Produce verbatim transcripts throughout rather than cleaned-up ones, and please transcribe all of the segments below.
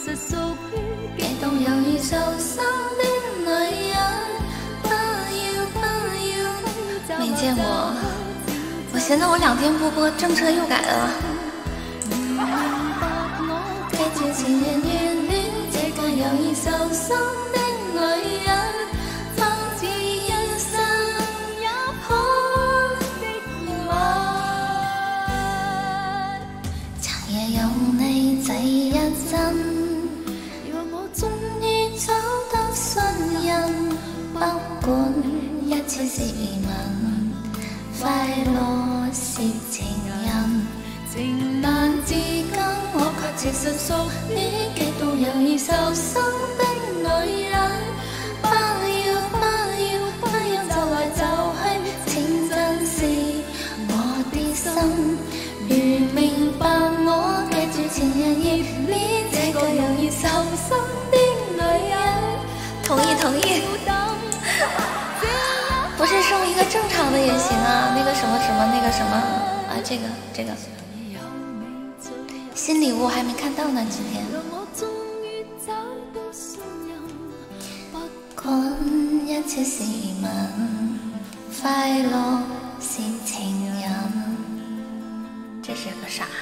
激動猶如受傷的女人，不要不要。沒見過，我尋思我兩天不播，政策又改了。記住前人願戀，這個猶如受傷的女人，方知一生也可的愛。長夜有你這一陣，讓我終於找到信任。不管一次是疑問，快樂是情人。但至今我卻切實屬於激動猶如受傷的女人。不要不要不要就來就去，請珍視我的心。如明白我，記住前人熱戀，這個猶如受傷的女人。同意同意。不是送一個正常的也行啊，那個什麼什麼那個什麼啊，這個這個新禮物還沒看到呢，今天。不管一切是問，快樂是情人。這是個啥？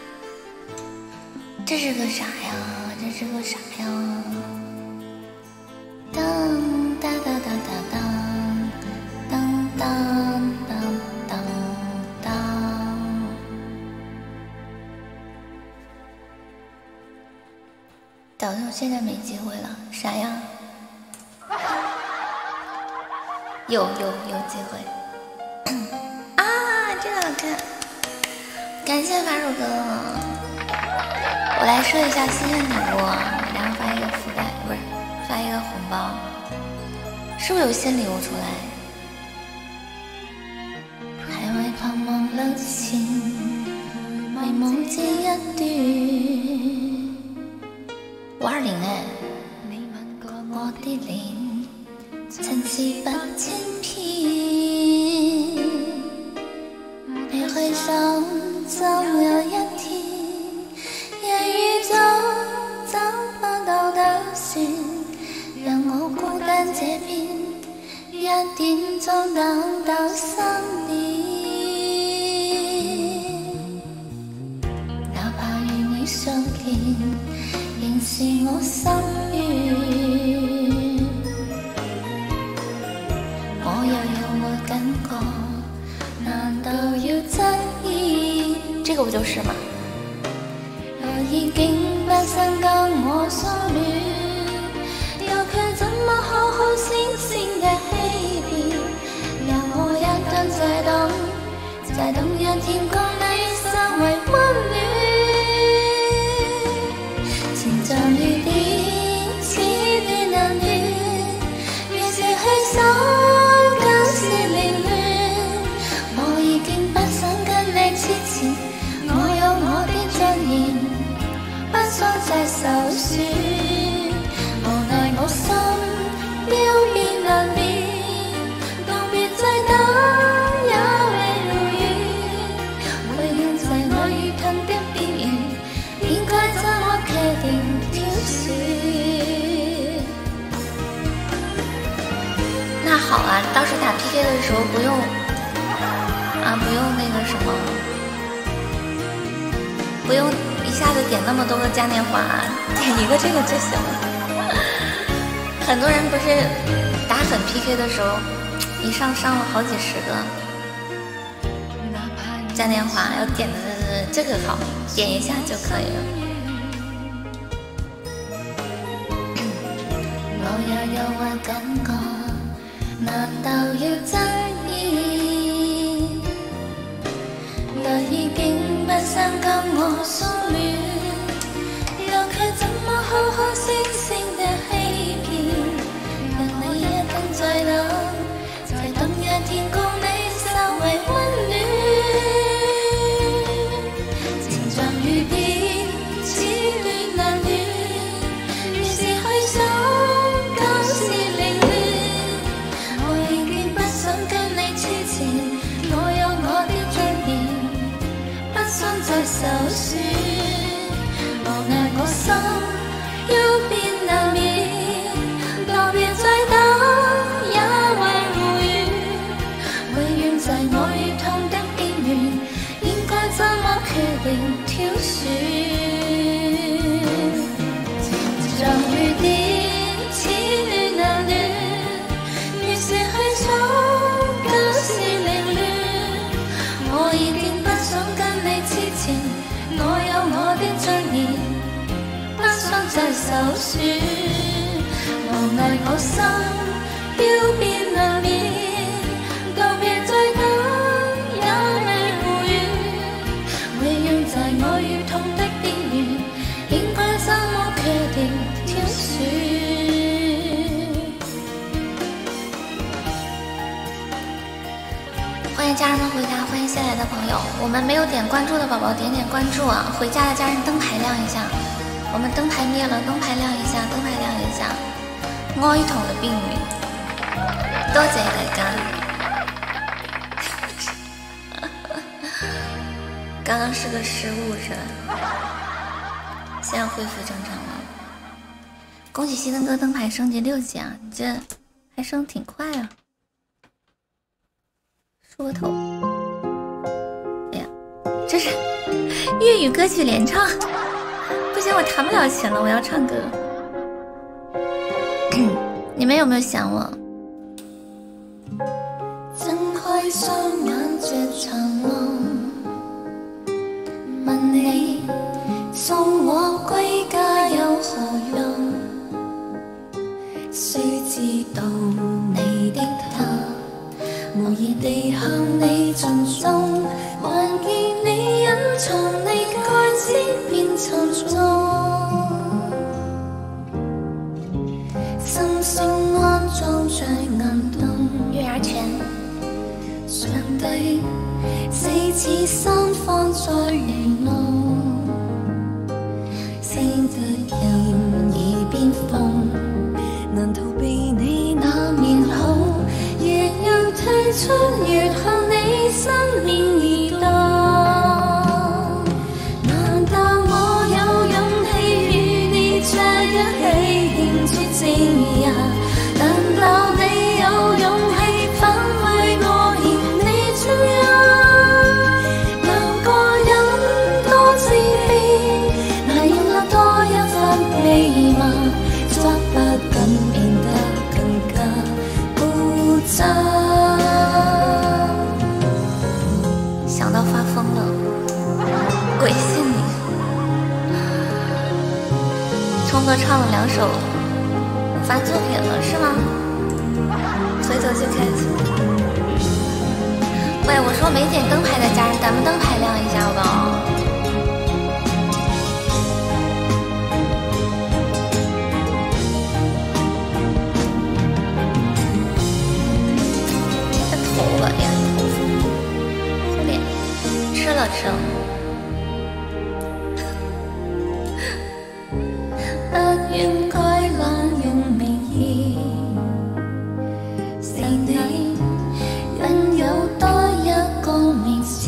這是個啥呀？這是個啥呀？當當當當當當當當當當。导游現在沒機會了，啥呀？有有有機會啊！這個好看，感謝法乳哥。我來說一下心願禮物，然後發一個福袋，不是發一個紅包，是不是有新禮物出來？係為盼望流前，為夢知一段。五二零哎，你吻過我的臉，曾是不千篇。你去想，總有一天，夜雨中找不到打算，讓我孤單這邊，一點鐘等到三點。哪怕與你相見，仍是我心願。我又有沒感覺？難道要執意？這個不就是嗎？我已經不想跟我相戀，又卻怎麼好好先先的欺騙？讓我一個人在等，在等讓天光你稍微溫暖。情像雨點，似斷難斷，越是去想，更是凌亂。我已經不想跟你痴纏，我有我的尊嚴，不想再受損。無奈我心要變難變，道別再等也未如願，唯願在我遇近的邊緣，應該怎麼決定挑選？那好啊，到時打 P K 的時候不用啊，不用那个什么，不用一下子点那么多个嘉年华，点一个这个就行了。很多人不是打粉 P K 的时候，一上上了好几十个嘉年华，要点的这个好，点一下就可以了。我也有話感覺，難道要爭議？但已經不想跟我相戀，又卻怎麼好好聲聲的欺騙？讓你一定在等，在等讓天光你稍微溫暖。情像雨點，似斷難斷，越是去想，更是凌亂。我已經不想跟你痴纏，我有我的尊嚴，不想再受損。無奈我心說，無藝我心要變兩面，當夜最等也未回願，每樣在我與痛的邊緣，應該怎麼決定挑選？歡迎家人們回家，歡迎新來的朋友。我們沒有點關注的寶寶點點關注啊！回家的家人燈牌亮一下，我們燈牌滅了，燈牌亮一下，燈牌亮一下。哀痛的冰雨，多謝大家。剛剛是個失誤是吧？現在恢復正常了。恭喜西登哥燈牌升級六級啊！你這還升挺快啊！梳個頭。哎呀，這是粵語歌曲連唱，不行，我彈不了琴了，我要唱歌。你們有沒有想我？睜開雙眼着長望，問你送我歸家有何用？誰知道你的他無意地向你盡忠，還見你隱藏你該知變沉重，心聲安裝在銀洞，月牙泉上帝四次三番在愚弄，死得人已變瘋，難逃避你那面孔，越要退出越向你身邊移動，難道我有勇氣與你在一起慶祝正日？難道你有勇氣反悔我嫌你專一？兩個人多自卑，那要那多一分美嗎？抓不緊變得更加固執。想到發瘋了，鬼信你！聰哥唱了兩首发作品了是吗？回头去看去。喂，我说没点灯牌的家人，咱们灯牌亮一下好不好？这头发呀，后脸吃了吃了。不應該濫用名義，是你引誘多一個名字，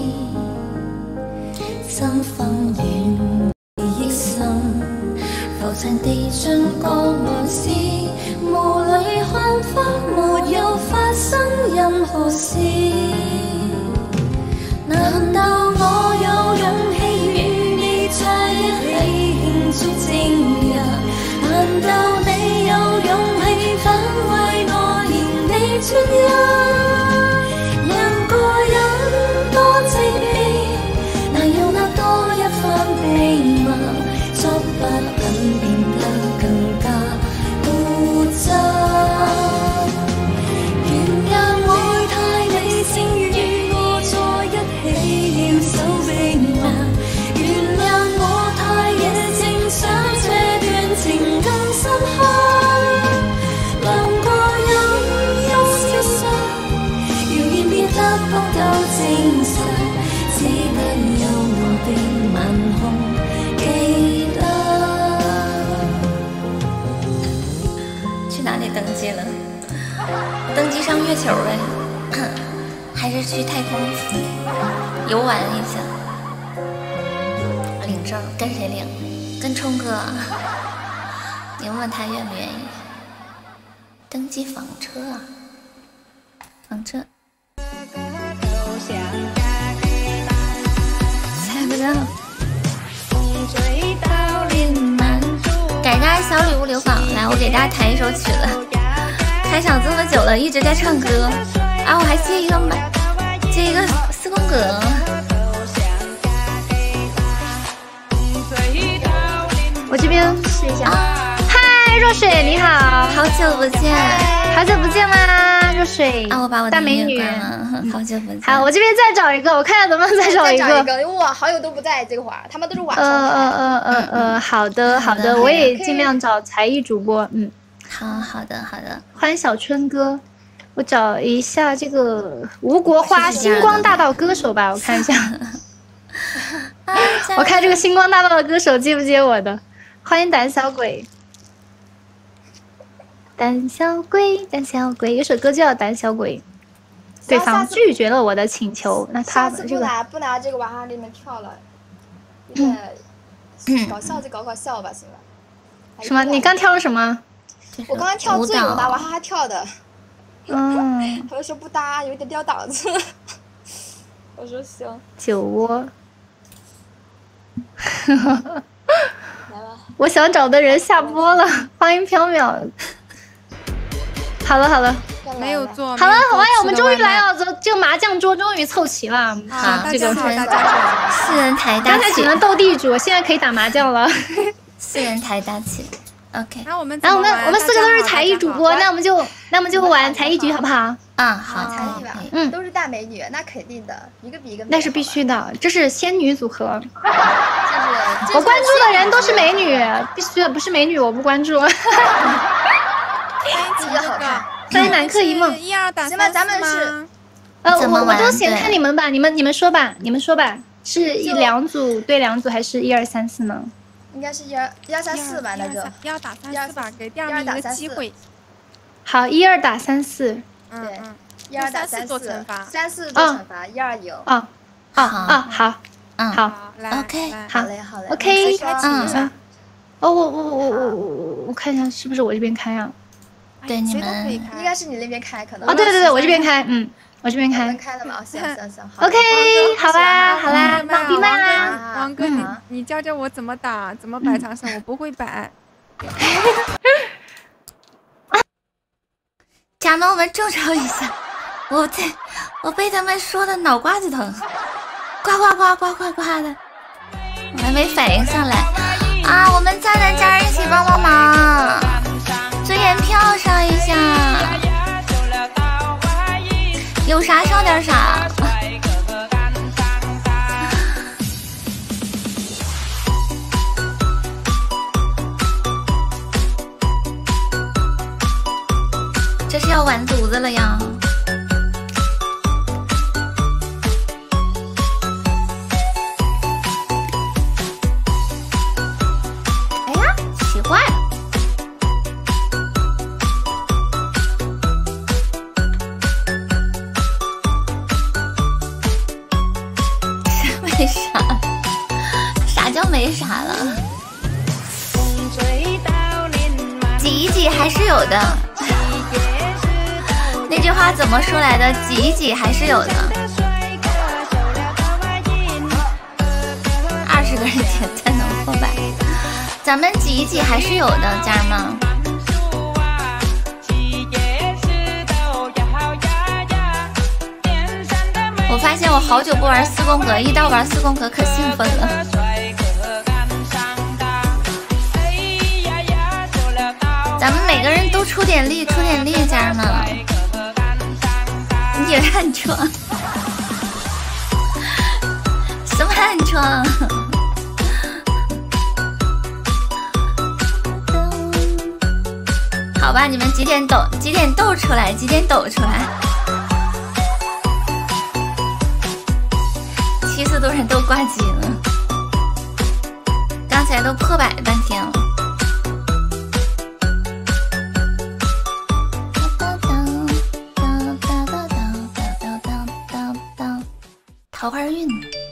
身份亂憶心，浮沉地進過無視，無淚看法沒有發生任何事，難道我有勇氣與你在一起慶祝正日？難道你有勇氣反為我嫌你專一？兩個人多自卑，難有那多一分秘密，捉不緊變得更加固執。原諒我太理性，與我在一起要守秘密。原諒我太野性，想這段情更深刻。兩個人一消失，謠言變得不夠證實，只得有我的眼紅記得。去哪裡登記了？登記上月球唄，還是去太空遊玩一下？領證跟誰領？跟聰哥。你問問他願不願意登記房車啊？房車。猜不到。感谢大家小礼物留榜，来，我给大家弹一首曲子。开场这么久了，一直在唱歌啊！我还接一个麦，接一个四宫格。我这边试一下。啊若水你好， 好久不见， 好久不见啦，若水啊！我把我的大美女， 好久不见。 好，我这边再找一个，我看看能不能再找一个。 再找一个，因为我好友都不在这个会儿，他们都是晚上。 呃呃呃呃呃，好的好的，我也尽量找才艺主播。嗯， 好好的好的， 欢迎小春哥。我找一下这个吴国花星光大道歌手吧，我看一下。我看这个星光大道的歌手接不接我的？欢迎胆小鬼。胆小鬼，胆小鬼，有首歌叫《胆小鬼》。对方拒绝了我的请求，那他下次不拿不拿这个往里面跳了，就是搞笑就搞搞笑吧，行了。 什么？你刚跳了什么？ 我刚刚跳醉舞，拿娃哈哈跳的。 嗯。 他们说不搭，有点掉档次。我说行。 酒窝。我想找的人下播了，欢迎缥缈。好了好了， 没有做。 好了好了，我们终于来了，这这个麻将桌终于凑齐了。 好， 这个四人抬大旗。 刚才只能斗地主，现在可以打麻将了。 四人抬大旗。OK。 那我们， 那我们我们四个都是才艺主播，那我们就那我们就玩才艺局好不好？ 啊，好， 才艺吧。 嗯， 都是大美女，那肯定的，一个比一个美。 那是必须的，这是仙女组合。 就是我关注的人都是美女，必须的，不是美女我不关注。 自己好看。 欢迎南柯一梦。 一二打行吧，咱们是。 呃，我我都先看你们吧，你们你们说吧，你们说吧，是一两组对两组，还是一二三四呢？ 应该是一二一二三四吧，那就一二打三四吧，给第二名一个机会。 好，一二打三四。 对，一二打三做惩罚， 三四做惩罚，一二赢。 哦哦哦，好， 嗯好 ，OK， 好嘞好嘞 ，OK， 嗯， 哦，我我我我我我看一下是不是我这边开啊？ 对，你们应该是你那边开，可能。 哦，对对对，我这边开，嗯，我这边开。 开了吗？行行行， 好。OK，好啦好啦，放闭麦啦。 王哥，你你教教我怎么打，怎么摆长绳，我不会摆。 家人们正常一下，我在我被他们说的脑瓜子疼，呱呱呱呱呱呱的，我还没反应上来啊！我们家人家人一起帮帮忙，尊严票上一下，有啥上点啥。这是要完犊子了呀！哎呀，奇怪了，没啥？啥叫没啥了？挤一挤还是有的。那句话怎么说来的？挤一挤还是有的。二十个人点才能破百，咱们挤一挤还是有的，家人们。我发现我好久不玩四宫格，一到玩四宫格可兴奋了。咱们每个人都出点力，出点力，家人们。你暗疮？什么暗疮？好吧，你们几点抖？几点抖出来？几点抖出来？七十多人都挂机了，刚才都破百半天了。桃花运，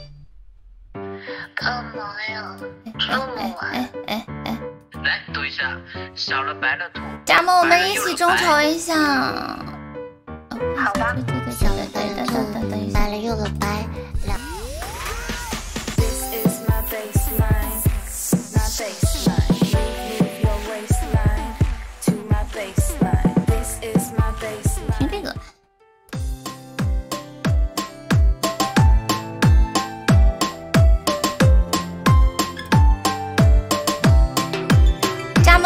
哎哎哎！ 来赌一下，小了白了赌。 家们，我们一起众筹一下。 好吧。 对对对对对对对对对，白了又了白。听这个。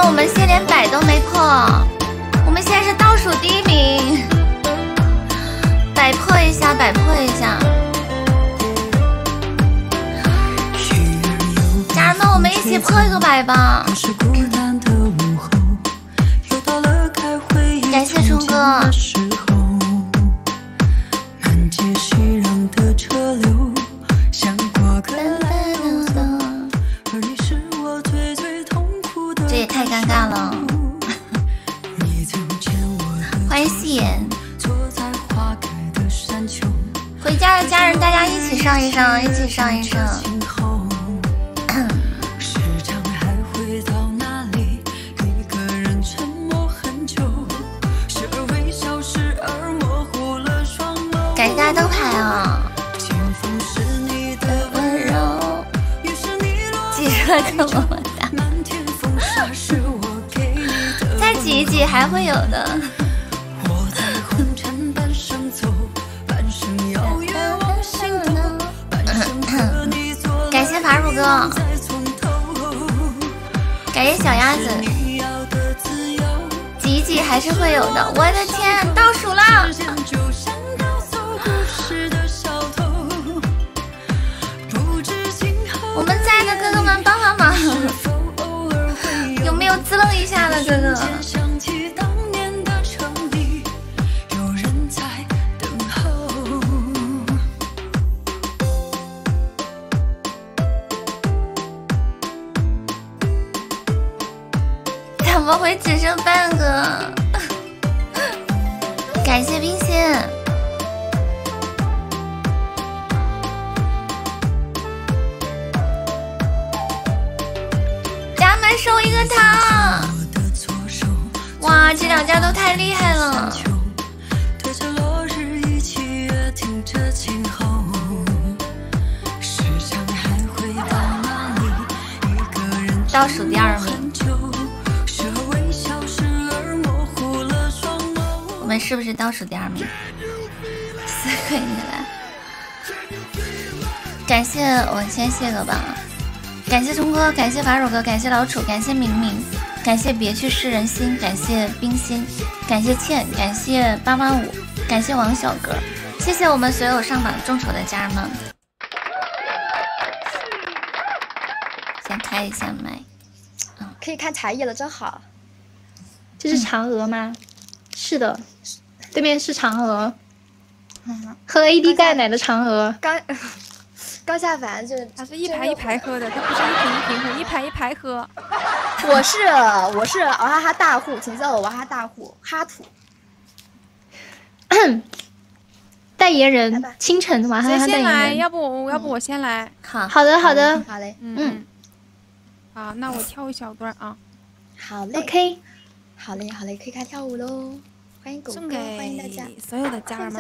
我们现在连百都没破，我们现在是倒数第一名，百破一下，百破一下。家人们，我们一起破一个百吧！感谢冲哥。这也太尴尬了。欢迎戏言。回家的家人，大家一起上一上，一起上一上。感谢大家灯牌啊！挤出来个么么哒，再挤一挤还会有的。感谢法乳哥，感谢小鸭子，挤一挤还是会有的。我的天，倒数了！我们在的哥哥们帮帮忙，有没有滋楞一下的哥哥？怎么会只剩半个？感谢冰心。家们收一个糖！哇，这两家都太厉害了！倒数第二名。我们是不是倒数第二名？四个你来，感谢我先谢个吧，感谢冲哥，感谢法乳哥，感谢老楚，感谢明明，感谢别去失人心，感谢冰心，感谢倩，感谢八八五，感谢王小哥，谢谢我们所有上榜众筹的家人们。先开一下麦， 嗯，可以看才艺了，真好。 这是嫦娥吗？是的，对面是嫦娥， 嗯、 喝 A D 钙奶的嫦娥。 刚刚下凡就他是一排一排喝的，他不是一瓶一瓶喝，一排一排喝。 我是我是娃哈哈大户，请叫我娃哈哈大户哈土。 代言人清晨娃哈哈代言人。 谁先来？要不我要不我先来。 好好的好的好嘞， 嗯嗯。好，那我跳一小段啊。 好嘞。 OK。 好嘞，好嘞，可以开跳舞喽！欢迎狗哥，欢迎大家， 所有的家人们。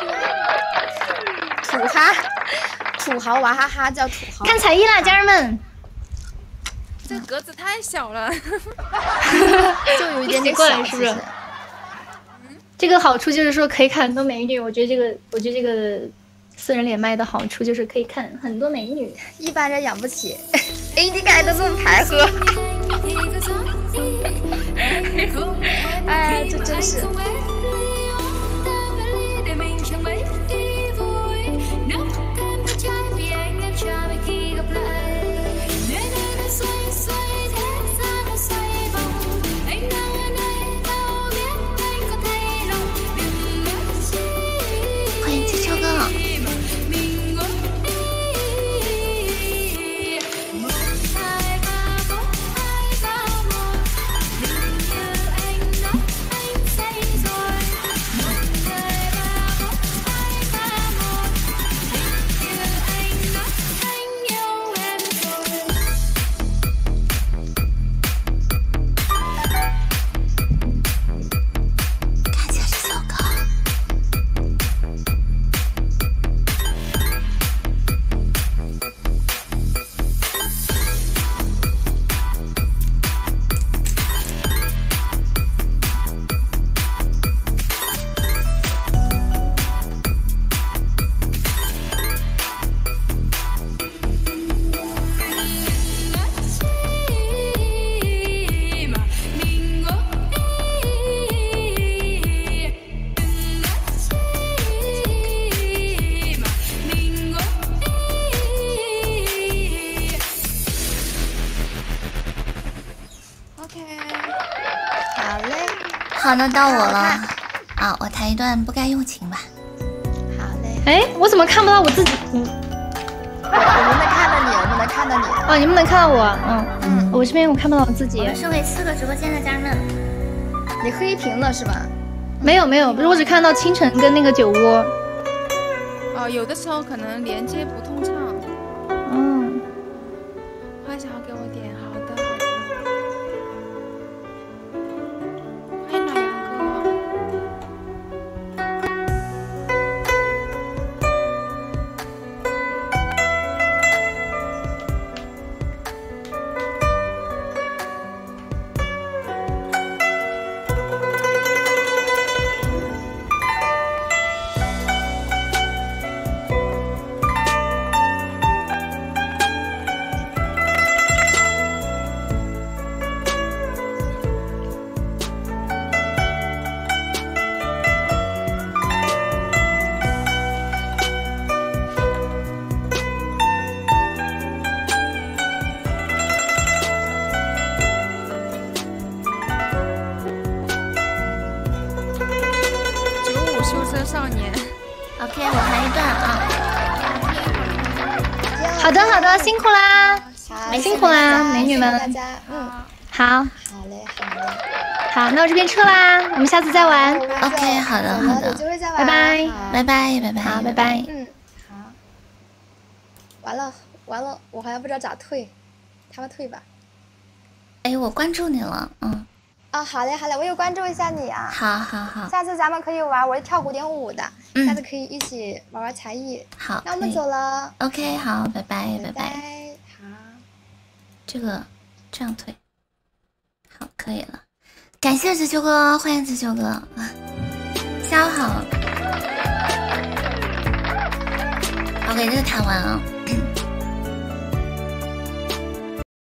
土哈，土豪娃哈哈叫土豪。 看才艺啦，家人们！ 这个格子太小了， 就有一点点小，是不是？这个好处就是说可以看很多美女，我觉得这个，我觉得这个私人连麦的好处就是可以看很多美女。 一般人养不起 ，A D 钙都这么排喝。哎，这真是。 欢迎气球哥。 OK， 好嘞。 好，那到我了啊！我弹一段不该用情吧。 好嘞。 哎，我怎么看不到我自己？嗯， 我们能看到你，我们能看到你。 哦，你们能看到我？嗯嗯，我这边我看不到我自己。 我们是为四个直播间的家人们。 你黑屏了是吧？ 没有没有，不是，我只看到清晨跟那个酒窝。 哦，有的时候可能连接不通畅。 嗯。 欢迎小豪给我点，好的好的。欢迎暖阳哥。少年 ，OK， 我弹一段啊。 好的好的，辛苦啦，辛苦啦，美女们。 大家，嗯， 好。 好嘞，好嘞。 好，那我这边撤啦，我们下次再玩。 OK， 好的好的， 有机会再玩。 拜拜， 拜拜拜拜， 好，拜拜。 嗯，好。完了完了，我还不知道咋退，他们退吧。 哎，我关注你了，嗯。 啊，好嘞好嘞，我有关注一下你啊。 好好好。 下次咱们可以玩，我是跳古典舞的， 嗯、 下次可以一起玩玩才艺。 好， 那我们走了。 OK， 好，拜拜拜拜。 好。 这个这样退，好，可以了。感谢子秋哥，欢迎子秋哥啊，下午好。OK，这个弹完啊。